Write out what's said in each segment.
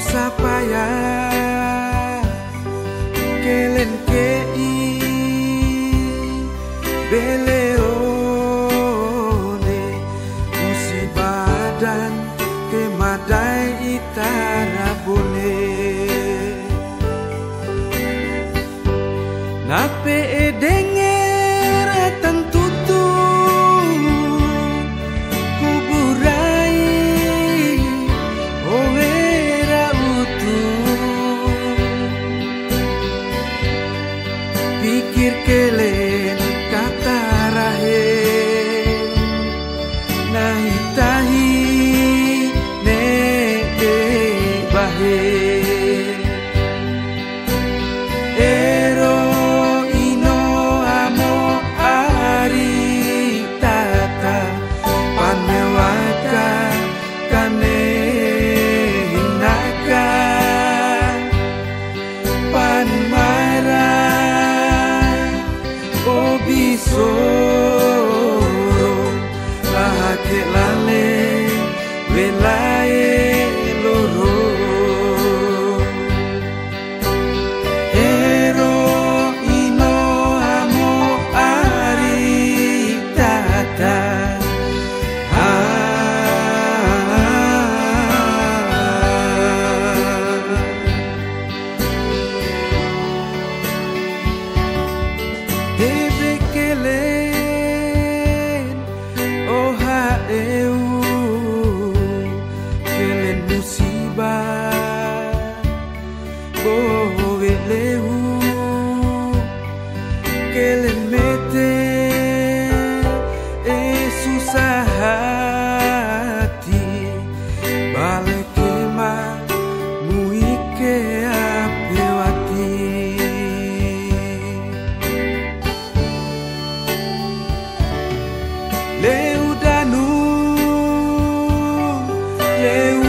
susah payah kelen kei beleone musibah dan kemadai itara boleh nape edenger tentutu kuburai owera utu pikir kelen kata rahel nahi tahi neke bahel ero ino amo ari tata panewaka kane hinaka pan marah obisoro lahake lale welae loro ero ino amo ari tata debe kelen oha eu kelen musibah bowe leu kelen mete susah hati balik kemah muike apewati leu danu leu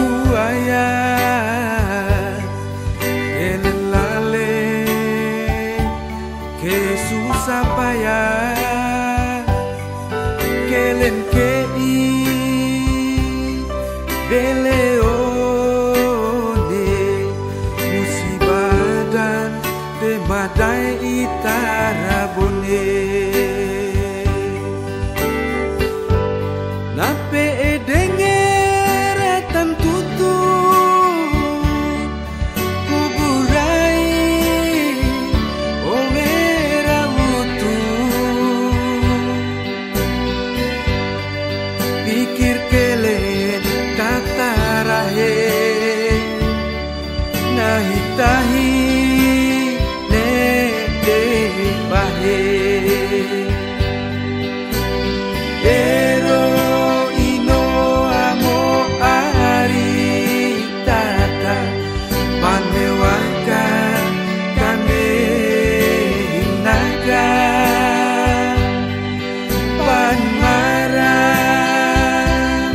ayah kelen lale ke susah payah kelen kei beleone musibah dan temadai itara bone nape edenger tentutu kuburai owera utu pikir kelen kata rahel nahi tahi neke bahel ero ino amo ari tata panewaka kane naga pan marah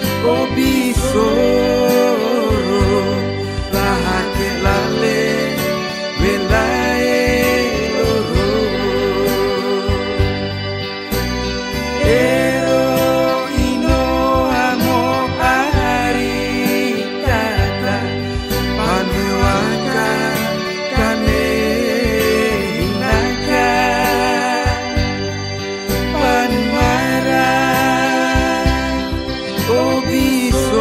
obisoro lahake lale welae loro ero ino amo ari tata panewaka kane hinaka pan marah obisoro